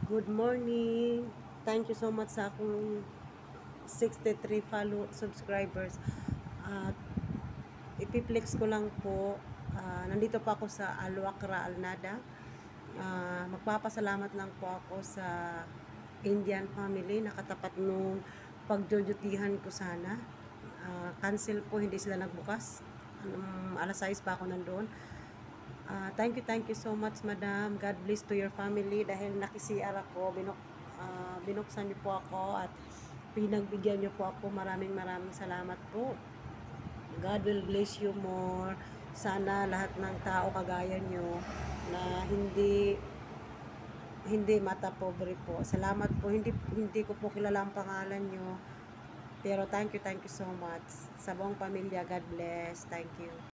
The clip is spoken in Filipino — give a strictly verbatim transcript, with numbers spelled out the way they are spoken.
Good morning. Thank you so much sa akong sixty-three follow subscribers. At ipiplex ko lang po, ah, nandito po ako sa Alwakra, Alnada. Ah, magpapasalamat lang po ako sa Indian family na katapat nung pagdudutihan ko sana. Ah, cancel po, hindi sila nagbukas. Um, alas sais pa ako nandoon. Uh, thank you, thank you so much, madam. God bless to your family dahil nakisi R ako, binuk, uh, binuksan niyo po ako at pinagbigyan niyo po ako. Maraming maraming salamat po. God will bless you more. Sana lahat ng tao kagaya niyo na hindi hindi mata pobre po. Salamat po. Hindi hindi ko po kilala ang pangalan niyo. Pero thank you, thank you so much. Sa buong pamilya, God bless. Thank you.